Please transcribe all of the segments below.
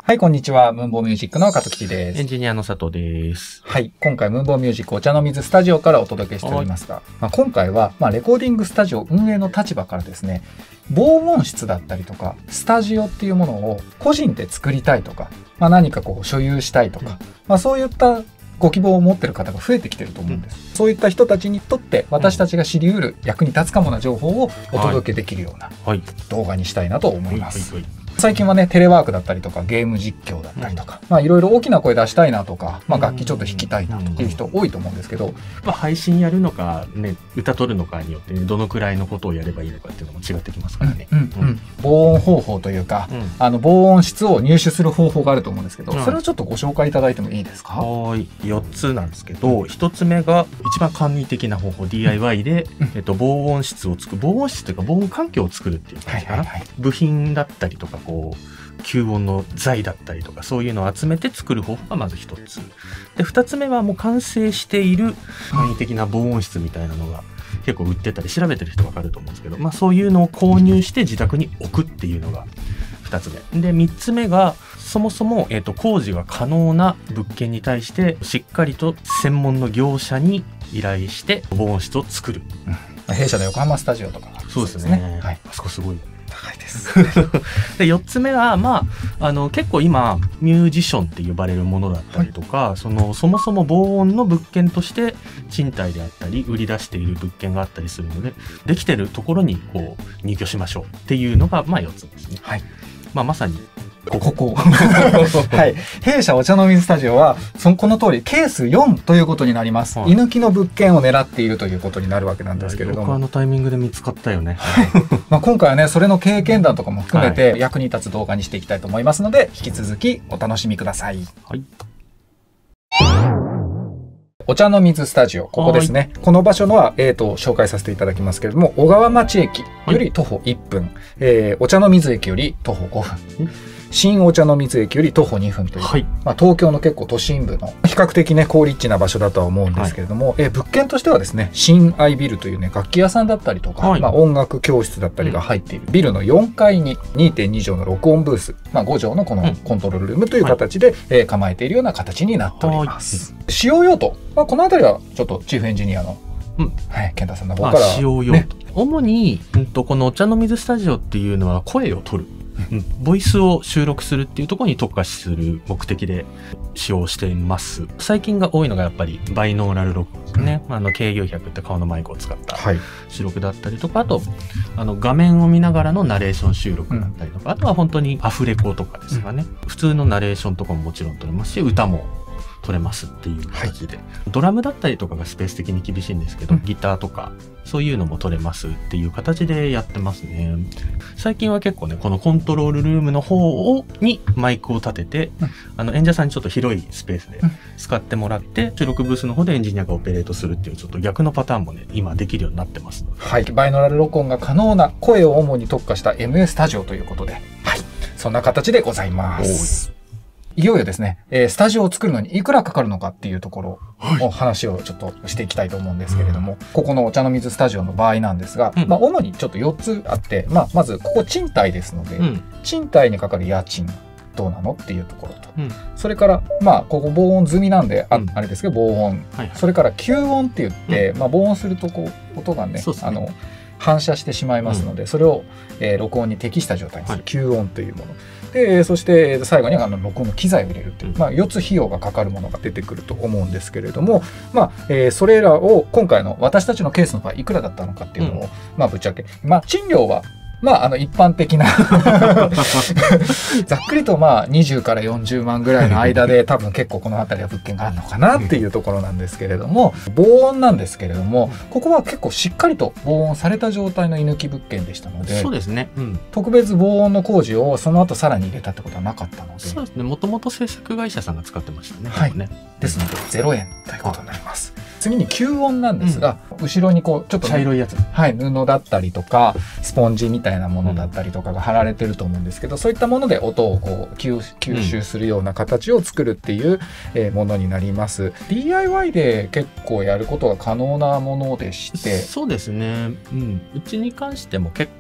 はい、こんにちは。ムーンボーミュージックの加藤吉です。 エンジニアの佐藤です。 はい、今回ムーンボーミュージックお茶の水スタジオからお届けしておりますが、今回は、レコーディングスタジオ運営の立場からですね、防音室だったりとか、スタジオっていうものを個人で作りたいとか、何か所有したいとか、そういったご希望を持っている方が増えてきていると思うんです。そういった人たちにとって私たちが知り得る役に立つかもな情報をお届けできるような動画にしたいなと思います。最近はね、テレワークだったりとかゲーム実況だったりとか、いろいろ大きな声出したいなとか、楽器ちょっと弾きたいなっていう人多いと思うんですけど、 配信やるのかね、歌取るのかによって、どのくらいのことをやればいいのかっていうのも違ってきますからね。 防音方法というか、防音室を入手する方法があると思うんですけど、それをちょっとご紹介いただいてもいいですか？ はい、4つなんですけど、1つ目が一番簡易的な方法、DIY で、防音室を作る、防音室というか防音環境を作るっていう感じかな。部品だったりとか吸音の材だったりとかそういうのを集めて作る方法がまず一つで、2つ目はもう完成している簡易的な防音室みたいなのが結構売ってたり調べてる人分かると思うんですけど、そういうのを購入して自宅に置くっていうのが2つ目で、3つ目がそもそも、工事が可能な物件に対してしっかりと専門の業者に依頼して防音室を作る、 弊社の横浜スタジオとかそうですね、はい、あそこすごい高いですで4つ目は、結構今ミュージションって呼ばれるものだったりとか、そもそも防音の物件として賃貸であったり売り出している物件があったりするので、できてるところに入居しましょうっていうのが4つですね。はい、まさにここはい、弊社お茶の水スタジオはこの通りケース4ということになります。居抜きの物件を狙っているということになるわけなんですけれども、 僕タイミングで見つかったよね。 今回はね、それの経験談とかも含めて役に立つ動画にしていきたいと思いますので、引き続きお楽しみください。はい、お茶の水スタジオ、ここですね。この場所のは、紹介させていただきますけれども、小川町駅より徒歩1分、お茶の水駅より徒歩5分。新お茶の水駅より徒歩2分という、東京の結構都心部の比較的ね好立地な場所だとは思うんですけれども、物件としてはですね、新愛ビルというね楽器屋さんだったりとか、音楽教室だったりが入っているビルの4階に 2.2 畳の録音ブース、5畳のこのコントロールルームという形で、構えているような形になっております。使用用途、この辺りはちょっとチーフエンジニアの健太さんの方から、 使用用途、主に、このお茶の水スタジオっていうのは声を取る、ボイスを収録するっていうところに特化する目的で使用しています。最近が多いのがやっぱりバイノーラル録音ですね。K900 って顔のマイクを使った収録だったりとか、あと画面を見ながらのナレーション収録だったりとか、あとは本当にアフレコとかですかね。普通のナレーションとかももちろん撮れますし、歌も撮れますっていう形で、ドラムだったりとかがスペース的に厳しいんですけど、ギターとかそういうのも撮れますっていう形でやってますね。最近は結構ね、このコントロールルームの方にマイクを立てて、演者さんにちょっと広いスペースで使ってもらって、収録ブースの方でエンジニアがオペレートするっていうちょっと逆のパターンもね今できるようになってますので、 はい、バイノーラル録音が可能な声を主に特化した MA スタジオということで、そんな形でございます。いよいよですね、スタジオを作るのにいくらかかるのかっていうところを話をちょっとしていきたいと思うんですけれども、ここのお茶の水スタジオの場合なんですが、主にちょっと4つあって、まずここ賃貸ですので、賃貸にかかる家賃どうなのっていうところと、それからここ防音済みなんであれですけど防音、それから吸音って言って、防音すると音がね反射してしまいますので、それを、録音に適した状態にする吸音というもので、そして最後に録音の機材を入れるという、4つ費用がかかるものが出てくると思うんですけれども、それらを今回の私たちのケースの場合いくらだったのかっていうのを、ぶっちゃけ賃料は一般的なざっくりと20から40万ぐらいの間で多分結構この辺りは物件があるのかなっていうところなんですけれども、防音なんですけれども、ここは結構しっかりと防音された状態の居抜き物件でしたので、 そうですね、 特別防音の工事をその後さらに入れたってことはなかったので、 そうですね、もともと制作会社さんが使ってましたね。 はい、ですので0円ということになります。次に吸音なんですが、後ろにちょっと茶色いやつ、 布だったりとかスポンジみたいなものだったりとかが貼られてると思うんですけど、そういったもので音を吸収するような形を作るっていうものになります。DIY で結構やることが可能なものでして、 そうですね、うちに関しても結構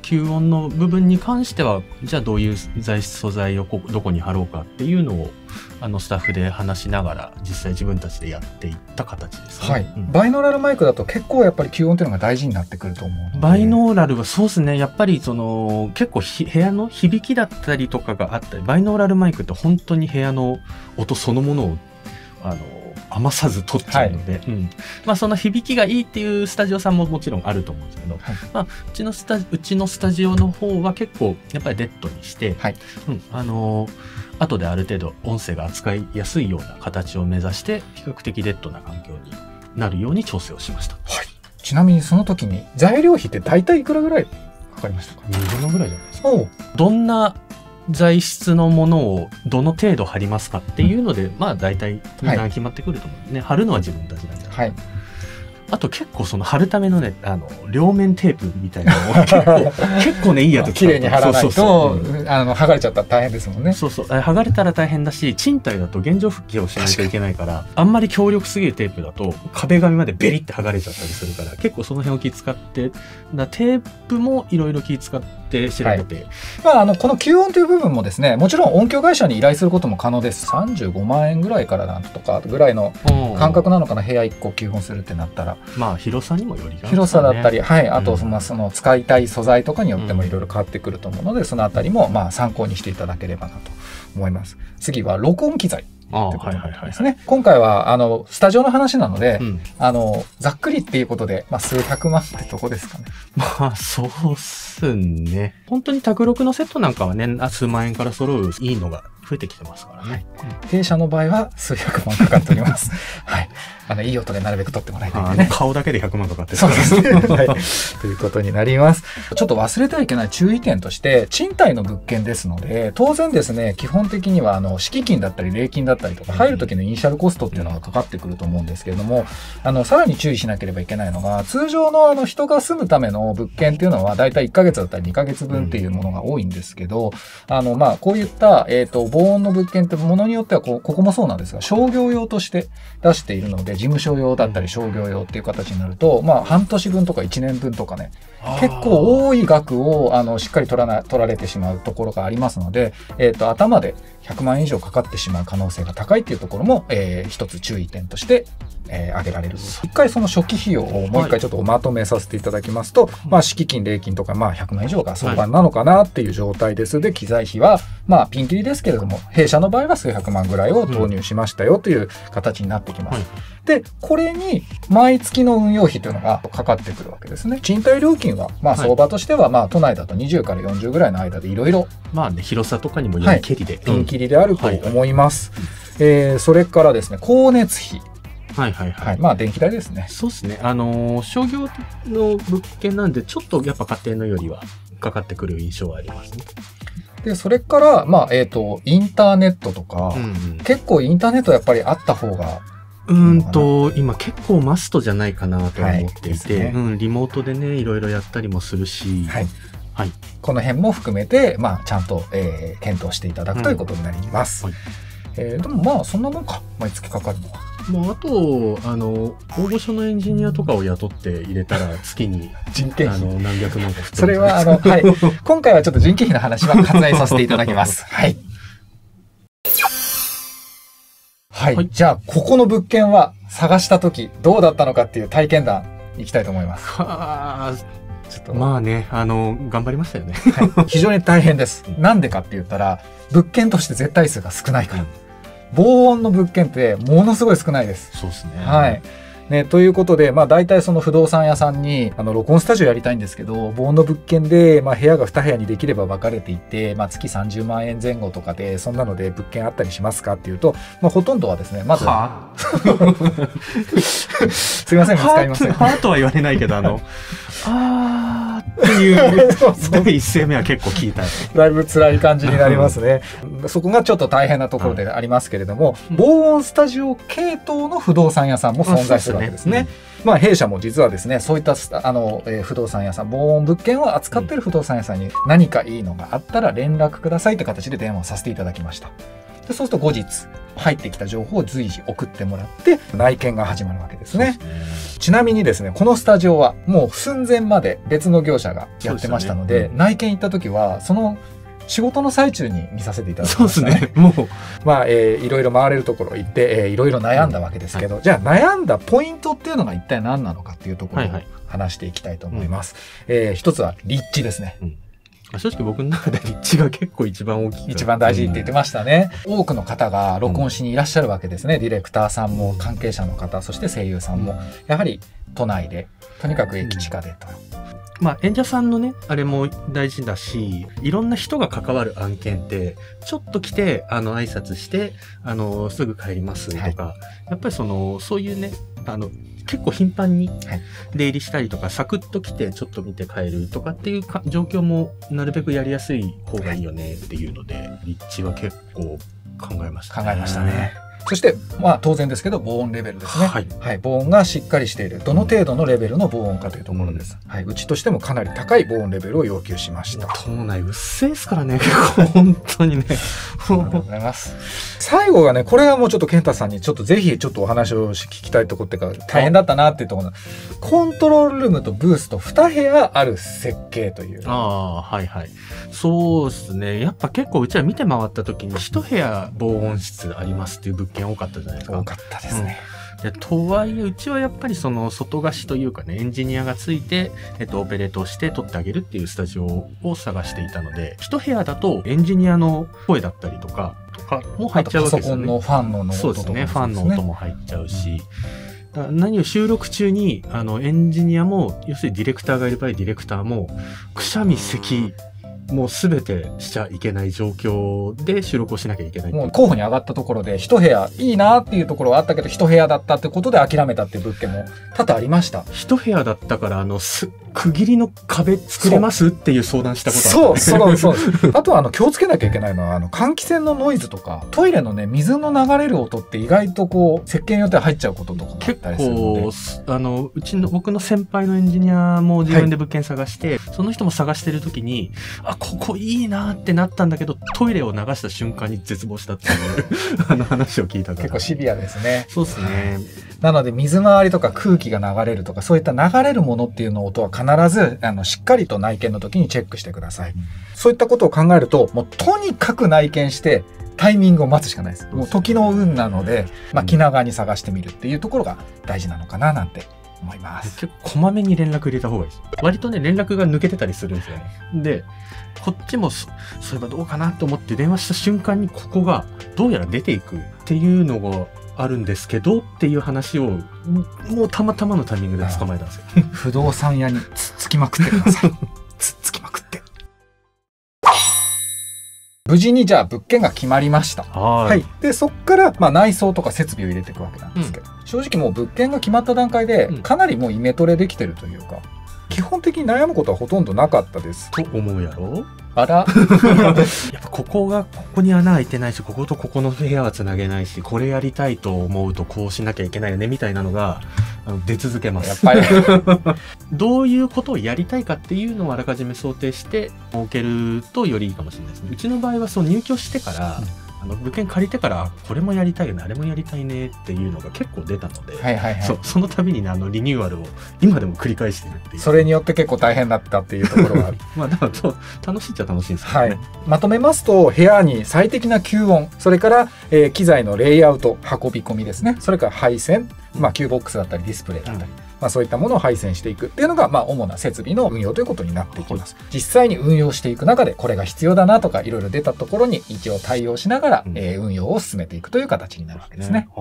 吸音の部分に関しては、じゃあどういう材質素材をどこに貼ろうかっていうのを、スタッフで話しながら、実際自分たちでやっていった形ですね。 はい。バイノーラルマイクだと結構やっぱり吸音っていうのが大事になってくると思うので。 バイノーラルはそうですね。やっぱり結構部屋の響きだったりとかがあったり、バイノーラルマイクって本当に部屋の音そのものを、余さず撮っちゃうので、その響きがいいっていうスタジオさんももちろんあると思うんですけど、うちのスタジオの方は結構やっぱりデッドにして、後である程度音声が扱いやすいような形を目指して、比較的デッドな環境になるように調整をしました。 はい。ちなみにその時に材料費って大体いくらぐらいかかりましたか ？20万ぐらいじゃないですか。どんな材質のものをどの程度貼りますかっていうので、大体値段決まってくると思うんでね、貼るのは自分たちなんじゃないかな。あと結構貼るためのね、両面テープみたいなのを結構ね、いいやつ綺麗に貼らないと、剥がれちゃったら大変ですもんね。 剥がれたら大変だし、賃貸だと現状復帰をしないといけないから、あんまり強力すぎるテープだと壁紙までベリって剥がれちゃったりするから、結構その辺を気使って、テープもいろいろ気使って調べて。 この吸音という部分もですね、もちろん音響会社に依頼することも可能です。35万円ぐらいからなんとかぐらいの感覚なのかな、部屋1個吸音するってなったら。 広さにもよりが、 広さだったり、あとその使いたい素材とかによってもいろいろ変わってくると思うので、そのあたりも参考にしていただければなと思います。次は録音機材。ですね。今回はスタジオの話なので、ざっくりっていうことで、数百万ってとこですかね。 そうっすね。本当に卓録のセットなんかはね、数万円から揃ういいのが増えてきてますからね。 弊社の場合は数百万かかっております。はい。いい音でなるべく撮ってもらいたいんでね。 顔だけで100万かかってる。 そうですね。はい。ということになります。ちょっと忘れてはいけない注意点として、賃貸の物件ですので、当然ですね、基本的には敷金だったり礼金だったりとか、入る時のイニシャルコストっていうのがかかってくると思うんですけれども、さらに注意しなければいけないのが、通常の人が住むための物件っていうのは、だいたい1ヶ月だったり2ヶ月分っていうものが多いんですけど、こういった、防音の物件ってものによってはここもそうなんですが、商業用として出しているので、事務所用だったり商業用っていう形になると、半年分とか1年分とかね、結構多い額をしっかり取られてしまうところがありますので、頭で100万円以上かかってしまう可能性が高いっていうところも、一つ注意点として挙げられる。一回その初期費用をもう一回ちょっとまとめさせていただきますと、敷金、礼金とか100万以上が相場なのかなっていう状態です。で、機材費はピンキリですけれども、弊社の場合は数百万ぐらいを投入しましたよという形になってきます。で、これに毎月の運用費というのがかかってくるわけですね。賃貸料金は相場としては都内だと20から40ぐらいの間でいろいろ広さとかにもよりけりで、 ピンキリであると思います。それからですね、光熱費。電気代ですね。 そうですね。商業の物件なんで、ちょっとやっぱ家庭のよりはかかってくる印象はありますね。 で、それから、インターネットとか、結構インターネットやっぱりあった方が、 今結構マストじゃないかなと思っていて、リモートでね、いろいろやったりもするし、 この辺も含めて、ちゃんと、検討していただくということになります。でもそんなもんか、毎月かかるのは。 あと、大御所のエンジニアとかを雇って入れたら月に人件費何百万か普通に。 それは今回はちょっと人件費の話は割愛させていただきます。じゃあここの物件は探した時どうだったのかっていう体験談いきたいと思います。 ちょっと頑張りましたよね。 非常に大変です。なんでかって言ったら物件として絶対数が少ないから。防音の物件ってものすごい少ないです。 そうですね。 ということで、大体その不動産屋さんに、録音スタジオやりたいんですけど、防音の物件で、部屋が2部屋にできれば分かれていて、月30万円前後とかで、そんなので物件あったりしますかっていうと、ほとんどはですね、まず、すいません、使いません。 とは言われないけど、っていう第一声目は結構聞いた。 だいぶ辛い感じになりますね。そこがちょっと大変なところでありますけれども、防音スタジオ系統の不動産屋さんも存在するわけですね。弊社も実はですね、そういった不動産屋さん、防音物件を扱っている不動産屋さんに何かいいのがあったら連絡くださいって形で電話をさせていただきました。でそうすると後日入ってきた情報を随時送ってもらって内見が始まるわけですね。ちなみにですね、このスタジオはもう寸前まで別の業者がやってましたので、内見行った時はその仕事の最中に見させていただきましたね。 そうですね。もうまあ、いろいろ回れるところ行って、いろいろ悩んだわけですけど、じゃあ悩んだポイントっていうのが一体何なのかっていうところを話していきたいと思います。一つは立地ですね。 正直僕の中で立地が結構一番大きい。 一番大事って言ってましたね。多くの方が録音しにいらっしゃるわけですね。ディレクターさんも関係者の方、そして声優さんも、やはり都内で、とにかく駅近でと。 まあ、演者さんのね、あれも大事だし、いろんな人が関わる案件って、ちょっと来て、挨拶して、すぐ帰りますとか、やっぱりそういうね、結構頻繁に出入りしたりとか、サクッと来てちょっと見て帰るとかっていう状況もなるべくやりやすい方がいいよねっていうので、立地は結構考えましたね。 考えましたね。そして、まあ当然ですけど、防音レベルですね。はい。防音がしっかりしている。どの程度のレベルの防音かというところです。はい。うちとしてもかなり高い防音レベルを要求しました。 島内うっせえですからね、本当にね。 ありがとうございます。最後がね、これはもうちょっと健太さんにちょっとぜひちょっとお話を聞きたいところっていうか、大変だったなっていうところ。コントロールルームとブースと2部屋ある設計という。 はいはい。そうですね。やっぱ結構うちは見て回った時に1部屋防音室ありますっていう物件多かったじゃないですか。 多かったですね。 とはいえ、うちはやっぱり外貸しというかね、エンジニアがついて、オペレートをして撮ってあげるっていうスタジオを探していたので、一部屋だとエンジニアの声だったりとかも入っちゃうわけですよね。 パソコンのファンの音とか、 そうですね。ファンの音も入っちゃうし、何を収録中に、エンジニアも、要するにディレクターがいる場合、ディレクターも、くしゃみ、咳、もうすべてしちゃいけない状況で収録をしなきゃいけない。 もう候補に上がったところで一部屋いいなっていうところはあったけど、一部屋だったってことで諦めたっていう物件も多々ありました。 一部屋だったから区切りの壁作れますっていう相談したことある、ね。 そうあとは気をつけなきゃいけないのは換気扇のノイズとかトイレのね水の流れる音って意外とこう設計によって入っちゃうこととかもあったりするので、 結構僕の先輩のエンジニアも自分で物件探して、その人も探してる時にここいいなってなったんだけどトイレを流した瞬間に絶望したっていう話を聞いたから結構シビアですね。 そうですね。 なので水回りとか空気が流れるとかそういった流れるものっていうの音は必ずしっかりと内見の時にチェックしてください。そういったことを考えるともうとにかく内見してタイミングを待つしかないです。もう時の運なので、気長に探してみるっていうところが大事なのかななんて思います。 結構こまめに連絡入れた方がいいです。割とね連絡が抜けてたりするんですよね。でこっちもそういえばどうかなと思って電話した瞬間にここがどうやら出ていくっていうのがあるんですけどっていう話をもうたまたまのタイミングで捕まえたんですよ。 不動産屋につきまくってください。つきまくって。無事にじゃあ物件が決まりました。はい。で、そっから内装とか設備を入れていくわけなんですけど、正直もう物件が決まった段階でかなりもうイメトレできてるというか、基本的に悩むことはほとんどなかったです。 と思うやろ？ あらやっぱここに穴開いてないし、こことここの部屋はつなげないし、これやりたいと思うとこうしなきゃいけないよねみたいなのが出続けます。 やっぱりどういうことをやりたいかっていうのをあらかじめ想定して設けるとよりいいかもしれないですね。うちの場合は入居してから、物件借りてからこれもやりたいよねあれもやりたいねっていうのが結構出たので、その度にねリニューアルを今でも繰り返してるっていう。 それによって結構大変だったっていうところがある。 だから楽しいっちゃ楽しいんですけどね。 まとめますと部屋に最適な吸音、それから、機材のレイアウト、運び込みですね、それから配線、キューボックスだったりディスプレイだったり、そういったものを配線していくっていうのが、主な設備の運用ということになっていきます。実際に運用していく中でこれが必要だなとかいろいろ出たところに一応対応しながら、運用を進めていくという形になるわけですね。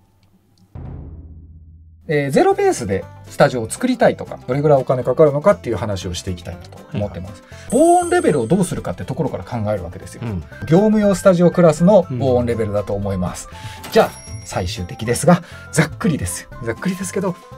ゼロベースでスタジオを作りたいとかどれぐらいお金かかるのかっていう話をしていきたいなと思ってます。防音レベルをどうするかってところから考えるわけですよ。業務用スタジオクラスの防音レベルだと思います。じゃあ最終的ですがざっくりですけど